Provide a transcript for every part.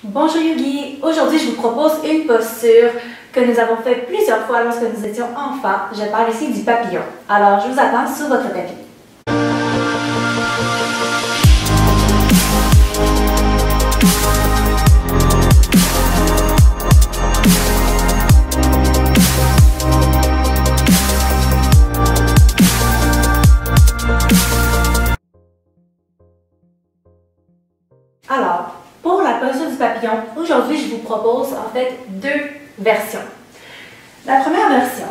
Bonjour Yogi, aujourd'hui je vous propose une posture que nous avons fait plusieurs fois lorsque nous étions enfants. Je parle ici du papillon. Alors je vous attends sur votre tapis. Alors, pour la posture du papillon, aujourd'hui je vous propose en fait deux versions. La première version,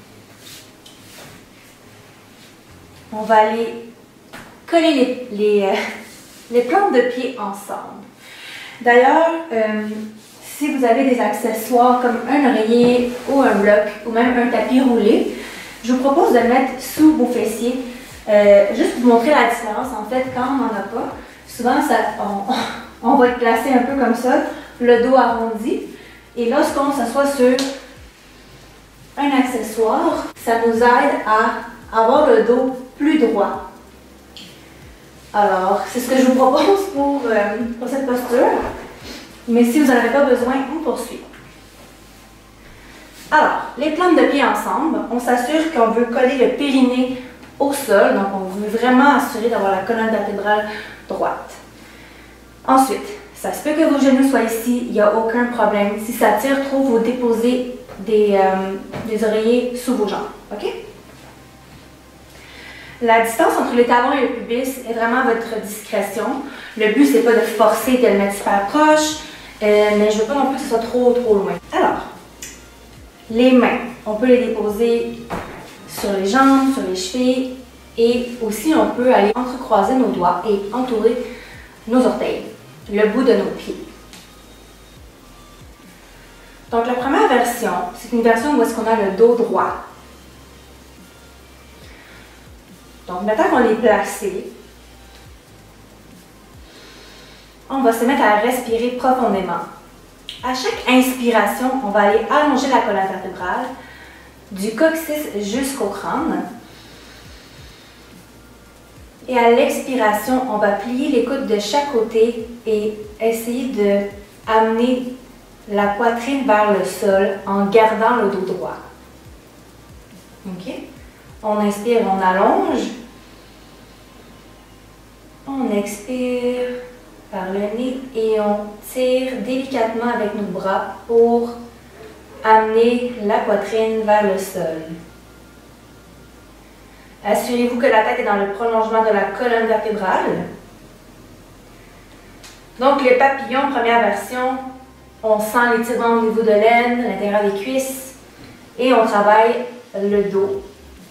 on va aller coller les plantes de pied ensemble. D'ailleurs, si vous avez des accessoires comme un oreiller ou un bloc ou même un tapis roulé, je vous propose de le mettre sous vos fessiers. Juste pour vous montrer la différence, en fait, quand on n'en a pas, souvent on va être placé un peu comme ça, le dos arrondi. Et lorsqu'on s'assoit sur un accessoire, ça nous aide à avoir le dos plus droit. Alors, c'est ce que je vous propose pour cette posture. Mais si vous n'en avez pas besoin, on poursuit. Alors, les plantes de pied ensemble, on s'assure qu'on veut coller le périnée au sol. Donc, on veut vraiment assurer d'avoir la colonne vertébrale droite. Ensuite, ça se peut que vos genoux soient ici, il n'y a aucun problème. Si ça tire trop, vous déposez des oreillers sous vos jambes. OK? La distance entre les talons et le pubis est vraiment à votre discrétion. Le but, c'est pas de forcer de le mettre super proche, mais je veux pas non plus que ce soit trop loin. Alors, les mains, on peut les déposer sur les jambes, sur les chevilles, et aussi on peut aller entrecroiser nos doigts et entourer nos orteils, le bout de nos pieds. Donc la première version, c'est une version où est-ce qu'on a le dos droit. Donc maintenant qu'on est placé, on va se mettre à respirer profondément. À chaque inspiration, on va aller allonger la colonne vertébrale du coccyx jusqu'au crâne. Et à l'expiration, on va plier les coudes de chaque côté et essayer d'amener la poitrine vers le sol en gardant le dos droit. OK? On inspire, on allonge. On expire par le nez et on tire délicatement avec nos bras pour amener la poitrine vers le sol. Assurez-vous que la tête est dans le prolongement de la colonne vertébrale. Donc, le papillon, première version, on sent l'étirement au niveau de l'aine, l'intérieur des cuisses, et on travaille le dos.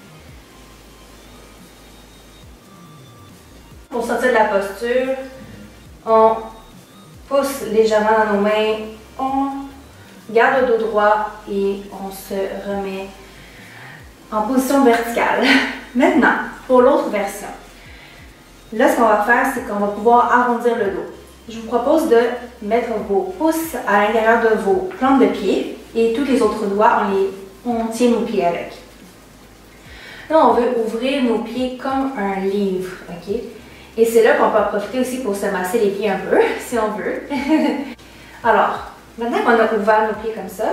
Pour sortir de la posture, on pousse légèrement dans nos mains, on garde le dos droit et on se remet en position verticale. Maintenant, pour l'autre version, là, ce qu'on va faire, c'est qu'on va pouvoir arrondir le dos. Je vous propose de mettre vos pouces à l'intérieur de vos plantes de pied et tous les autres doigts, on tient nos pieds avec. Là, on veut ouvrir nos pieds comme un livre, OK? Et c'est là qu'on peut en profiter aussi pour se masser les pieds un peu, si on veut. Alors, maintenant qu'on a ouvert nos pieds comme ça,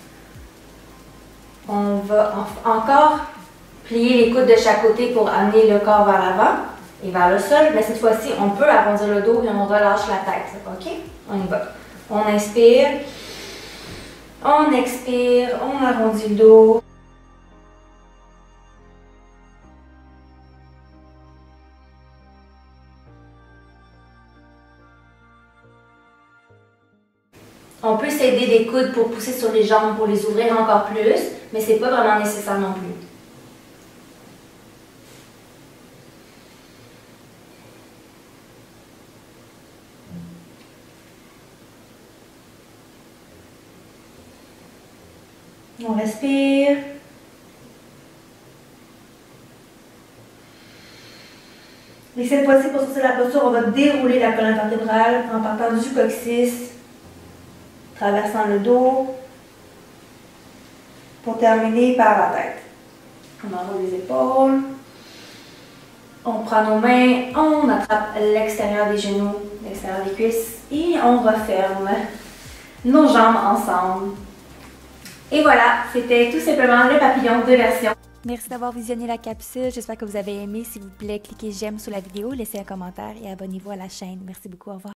on va encore plier les coudes de chaque côté pour amener le corps vers l'avant et vers le sol. Mais cette fois-ci, on peut arrondir le dos et on relâche la tête. OK? On y va. On inspire, on expire, on arrondit le dos. On peut s'aider des coudes pour pousser sur les jambes, pour les ouvrir encore plus, mais ce n'est pas vraiment nécessaire non plus. On respire. Et cette fois-ci, pour sortir de la posture, on va dérouler la colonne vertébrale en partant du coccyx, traversant le dos, pour terminer par la tête. On enroule les épaules. On prend nos mains, on attrape l'extérieur des genoux, l'extérieur des cuisses Et on referme nos jambes ensemble. Et voilà, c'était tout simplement le papillon de version. Merci d'avoir visionné la capsule. J'espère que vous avez aimé. S'il vous plaît, cliquez j'aime sur la vidéo, laissez un commentaire et abonnez-vous à la chaîne. Merci beaucoup. Au revoir.